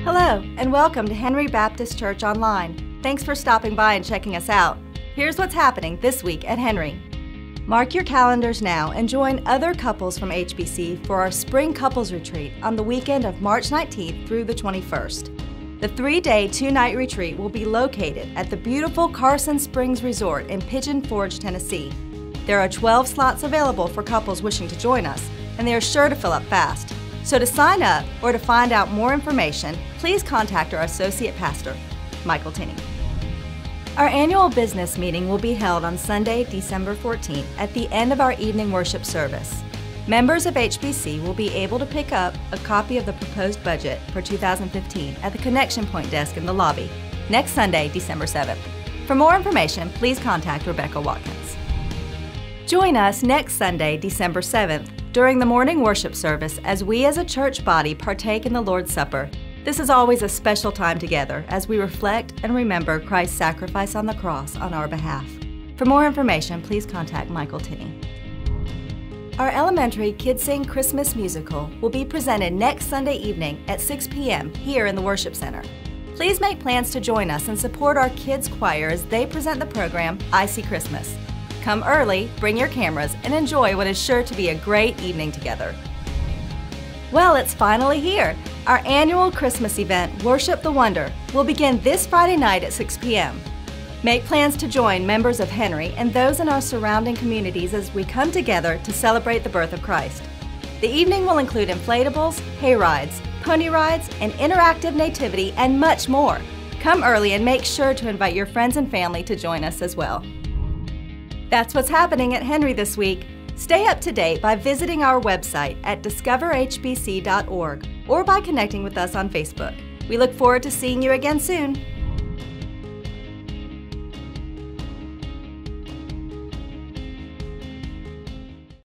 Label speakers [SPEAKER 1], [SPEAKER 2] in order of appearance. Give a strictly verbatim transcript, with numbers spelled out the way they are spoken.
[SPEAKER 1] Hello, and welcome to Henry Baptist Church Online. Thanks for stopping by and checking us out. Here's what's happening this week at Henry. Mark your calendars now and join other couples from H B C for our Spring Couples Retreat on the weekend of March nineteenth through the twenty-first. The three-day, two-night retreat will be located at the beautiful Carson Springs Resort in Pigeon Forge, Tennessee. There are twelve slots available for couples wishing to join us, and they are sure to fill up fast. So to sign up or to find out more information, please contact our Associate Pastor, Michael Tinney. Our annual business meeting will be held on Sunday, December fourteenth at the end of our evening worship service. Members of H B C will be able to pick up a copy of the proposed budget for two thousand fifteen at the Connection Point desk in the lobby next Sunday, December seventh. For more information, please contact Rebecca Watkins. Join us next Sunday, December seventh, during the morning worship service as we as a church body partake in the Lord's Supper. This is always a special time together as we reflect and remember Christ's sacrifice on the cross on our behalf. For more information, please contact Michael Tinney. Our elementary Kids Sing Christmas musical will be presented next Sunday evening at six p m here in the Worship Center. Please make plans to join us and support our kids' choir as they present the program I See Christmas. Come early, bring your cameras, and enjoy what is sure to be a great evening together. Well, it's finally here. Our annual Christmas event, Worship the Wonder, will begin this Friday night at six p m Make plans to join members of Henry and those in our surrounding communities as we come together to celebrate the birth of Christ. The evening will include inflatables, hay rides, pony rides, an interactive nativity, and much more. Come early and make sure to invite your friends and family to join us as well. That's what's happening at Henry this week. Stay up to date by visiting our website at discover h b c dot org or by connecting with us on Facebook. We look forward to seeing you again soon.